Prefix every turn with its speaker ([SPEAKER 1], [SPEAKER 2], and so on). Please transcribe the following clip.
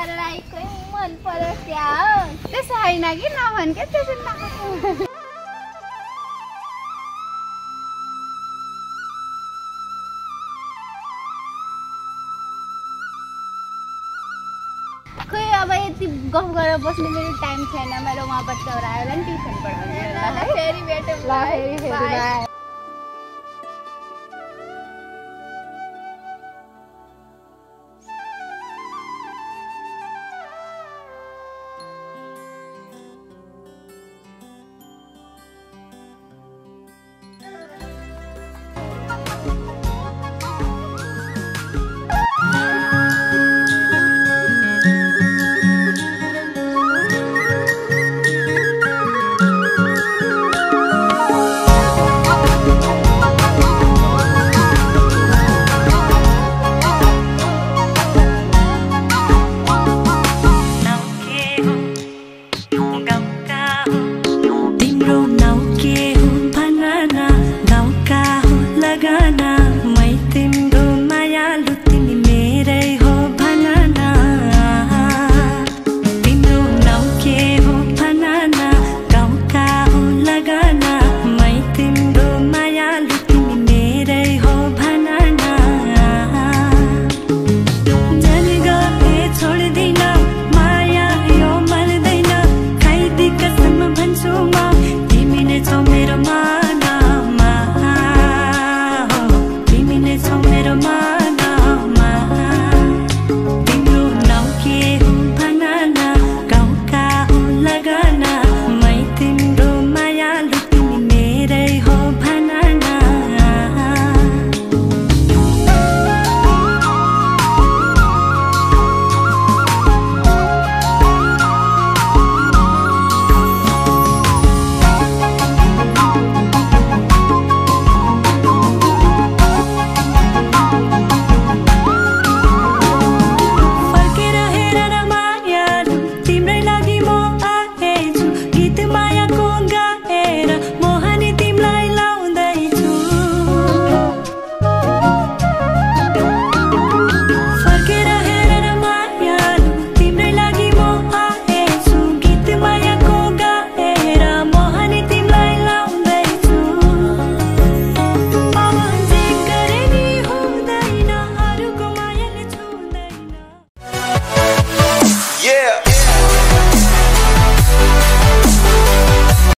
[SPEAKER 1] मलाई कोही मन पर्यो क्या हो त्यसो होइन कि नभन् के त्यसो नगर्नु खोइ अब यति गफ गरेर बस्ने मेरो टाइम छैन मेरो उहाँ बच्चाहरु आयो होला नि ट्युसन पढाउने ल फेरि भेटौँ ल फेरि बाइ